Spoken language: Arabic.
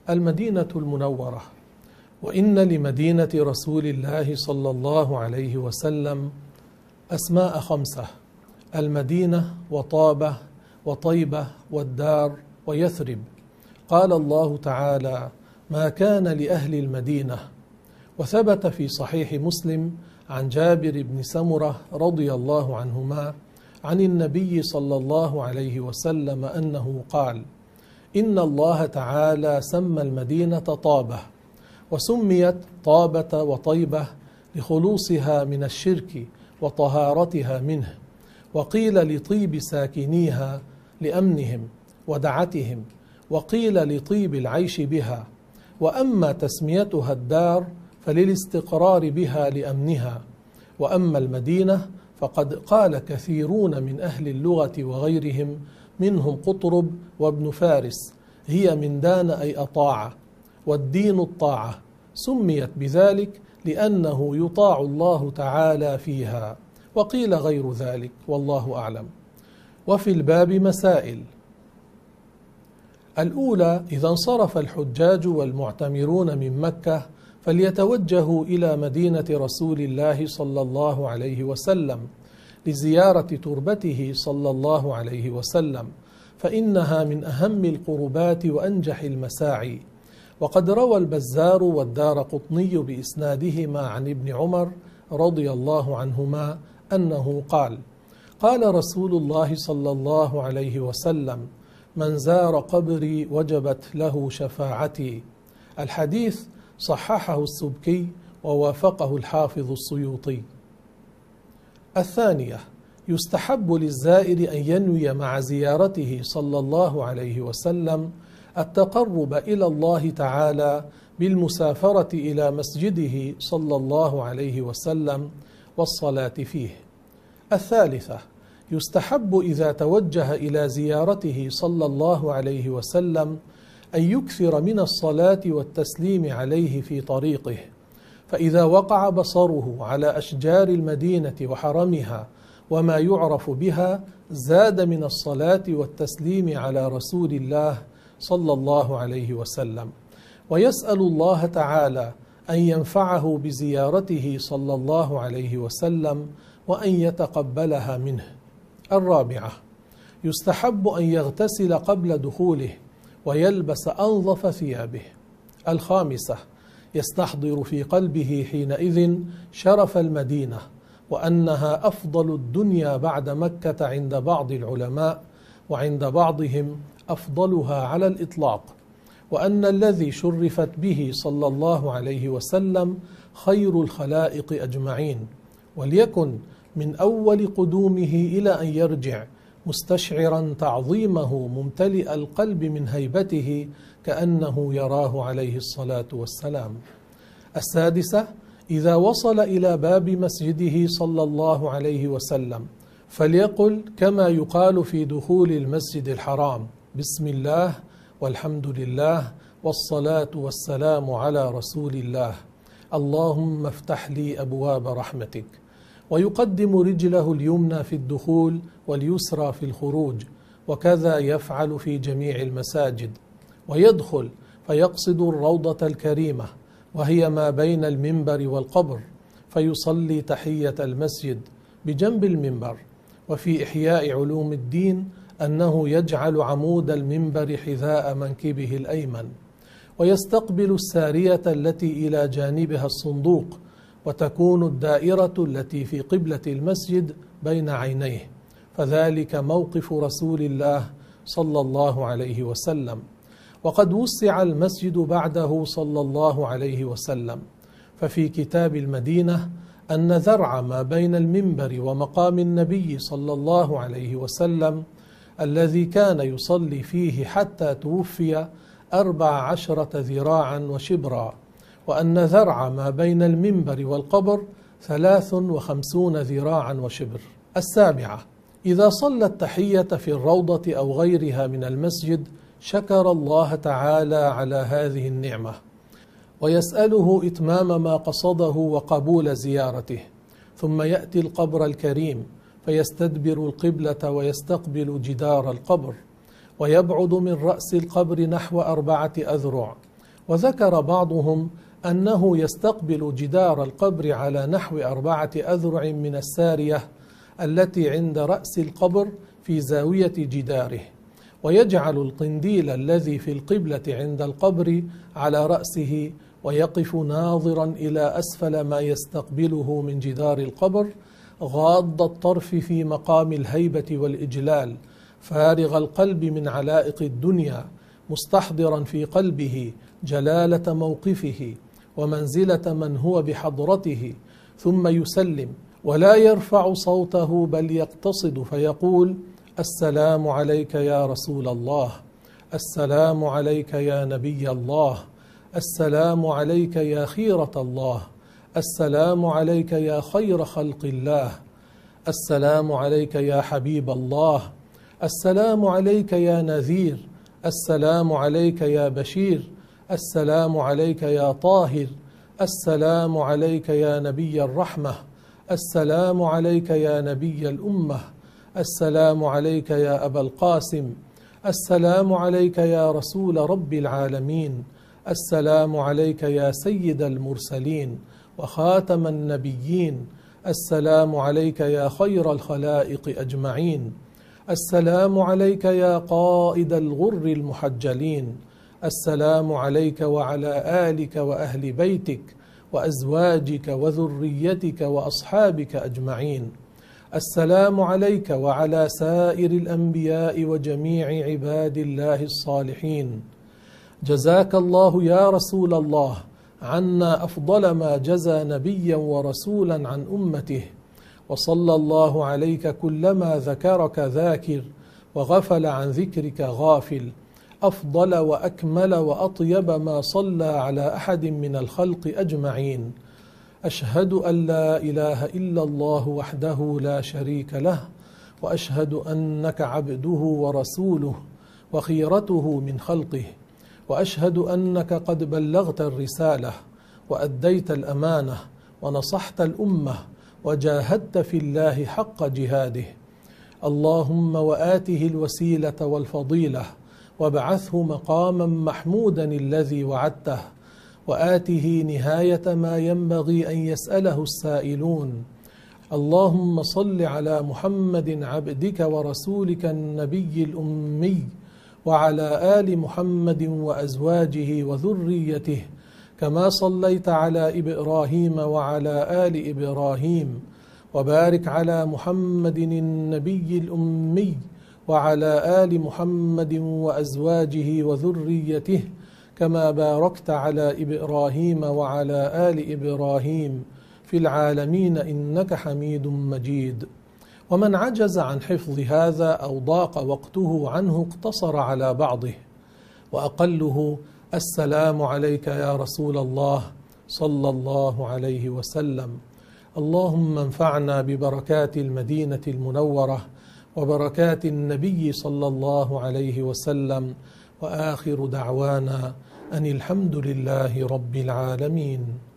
المدينة المنورة. وإن لمدينة رسول الله صلى الله عليه وسلم أسماء 5: المدينة وطابة وطيبة والدار ويثرب. قال الله تعالى: ما كان لأهل المدينة. وثبت في صحيح مسلم عن جابر بن سمرة رضي الله عنهما عن النبي صلى الله عليه وسلم أنه قال: إن الله تعالى سمى المدينة طابة، وسميت طابة وطيبة لخلوصها من الشرك وطهارتها منه، وقيل لطيب ساكنيها لأمنهم ودعتهم، وقيل لطيب العيش بها. وأما تسميتها الدار فللاستقرار بها لأمنها. وأما المدينة فقد قال كثيرون من أهل اللغة وغيرهم منهم قطرب وابن فارس: هي من دان أي أطاع، والدين الطاعة، سميت بذلك لأنه يطاع الله تعالى فيها. وقيل غير ذلك، والله أعلم. وفي الباب مسائل. الأولى: إذا انصرف الحجاج والمعتمرون من مكة فليتوجهوا إلى مدينة رسول الله صلى الله عليه وسلم لزيارة تربته صلى الله عليه وسلم، فإنها من أهم القربات وأنجح المساعي. وقد روى البزار والدارقطني بإسنادهما عن ابن عمر رضي الله عنهما أنه قال: قال رسول الله صلى الله عليه وسلم: من زار قبري وجبت له شفاعتي. الحديث صححه السبكي ووافقه الحافظ السيوطي. الثانية: يستحب للزائر أن ينوي مع زيارته صلى الله عليه وسلم التقرب إلى الله تعالى بالمسافرة إلى مسجده صلى الله عليه وسلم والصلاة فيه. الثالثة: يستحب إذا توجه إلى زيارته صلى الله عليه وسلم أن يكثر من الصلاة والتسليم عليه في طريقه، فإذا وقع بصره على أشجار المدينة وحرمها وما يعرف بها زاد من الصلاة والتسليم على رسول الله صلى الله عليه وسلم، ويسأل الله تعالى أن ينفعه بزيارته صلى الله عليه وسلم وأن يتقبلها منه. الرابعة: يستحب أن يغتسل قبل دخوله ويلبس أنظف ثيابه. الخامسة: يستحضر في قلبه حينئذ شرف المدينة، وأنها أفضل الدنيا بعد مكة عند بعض العلماء، وعند بعضهم أفضلها على الإطلاق، وأن الذي شرفت به صلى الله عليه وسلم خير الخلائق أجمعين، وليكن من أول قدومه إلى أن يرجع مستشعرا تعظيمه ممتلئ القلب من هيبته كأنه يراه عليه الصلاة والسلام. السادسة: إذا وصل إلى باب مسجده صلى الله عليه وسلم فليقل كما يقال في دخول المسجد الحرام: بسم الله والحمد لله والصلاة والسلام على رسول الله، اللهم افتح لي أبواب رحمتك. ويقدم رجله اليمنى في الدخول واليسرى في الخروج، وكذا يفعل في جميع المساجد. ويدخل فيقصد الروضة الكريمة وهي ما بين المنبر والقبر، فيصلي تحية المسجد بجنب المنبر. وفي إحياء علوم الدين أنه يجعل عمود المنبر حذاء منكبه الأيمن، ويستقبل السارية التي إلى جانبها الصندوق، وتكون الدائرة التي في قبلة المسجد بين عينيه، فذلك موقف رسول الله صلى الله عليه وسلم. وقد وسع المسجد بعده صلى الله عليه وسلم، ففي كتاب المدينة أن ذرع ما بين المنبر ومقام النبي صلى الله عليه وسلم الذي كان يصلي فيه حتى توفي 14 ذراعا وشبرا، وأن ذرع ما بين المنبر والقبر 53 ذراعا وشبر. السابعة: إذا صلى التحية في الروضة أو غيرها من المسجد شكر الله تعالى على هذه النعمة، ويسأله إتمام ما قصده وقبول زيارته، ثم يأتي القبر الكريم فيستدبر القبلة ويستقبل جدار القبر، ويبعد من رأس القبر نحو 4 أذرع، وذكر بعضهم أنه يستقبل جدار القبر على نحو 4 أذرع من السارية التي عند رأس القبر في زاوية جداره، ويجعل القنديل الذي في القبلة عند القبر على رأسه، ويقف ناظرا إلى أسفل ما يستقبله من جدار القبر، غاض الطرف في مقام الهيبة والإجلال، فارغ القلب من علائق الدنيا، مستحضرا في قلبه جلالة موقفه ومنزلة من هو بحضرته، ثم يسلم ولا يرفع صوته بل يقتصد فيقول: السلام عليك يا رسول الله، السلام عليك يا نبي الله، السلام عليك يا خيرة الله، السلام عليك يا خير خلق الله، السلام عليك يا حبيب الله، السلام عليك يا نذير، السلام عليك يا بشير، السلام عليك يا طاهر، السلام عليك يا نبي الرحمة، السلام عليك يا نبي الأمة، السلام عليك يا أبا القاسم، السلام عليك يا رسول رب العالمين، السلام عليك يا سيد المرسلين وخاتم النبيين، السلام عليك يا خير الخلائق أجمعين، السلام عليك يا قائد الغر المحجلين، السلام عليك وعلى آلك وأهل بيتك وأزواجك وذريتك وأصحابك أجمعين، السلام عليك وعلى سائر الأنبياء وجميع عباد الله الصالحين. جزاك الله يا رسول الله عنا أفضل ما جزى نبيا ورسولا عن أمته، وصلى الله عليك كلما ذكرك ذاكر وغفل عن ذكرك غافل، أفضل وأكمل وأطيب ما صلى على أحد من الخلق أجمعين. أشهد أن لا إله إلا الله وحده لا شريك له، وأشهد أنك عبده ورسوله وخيرته من خلقه، وأشهد أنك قد بلغت الرسالة وأديت الأمانة ونصحت الأمة وجاهدت في الله حق جهاده. اللهم وآته الوسيلة والفضيلة وابعثه مقاما محمودا الذي وعدته، وآته نهاية ما ينبغي أن يسأله السائلون. اللهم صل على محمد عبدك ورسولك النبي الأمي، وعلى آل محمد وأزواجه وذريته، كما صليت على إبراهيم وعلى آل إبراهيم، وبارك على محمد النبي الأمي وعلى آل محمد وأزواجه وذريته، كما باركت على إبراهيم وعلى آل إبراهيم في العالمين إنك حميد مجيد. ومن عجز عن حفظ هذا أو ضاق وقته عنه اقتصر على بعضه، وأقله: السلام عليك يا رسول الله صلى الله عليه وسلم. اللهم انفعنا ببركات المدينة المنورة وبركات النبي صلى الله عليه وسلم، وآخر دعوانا أن الحمد لله رب العالمين.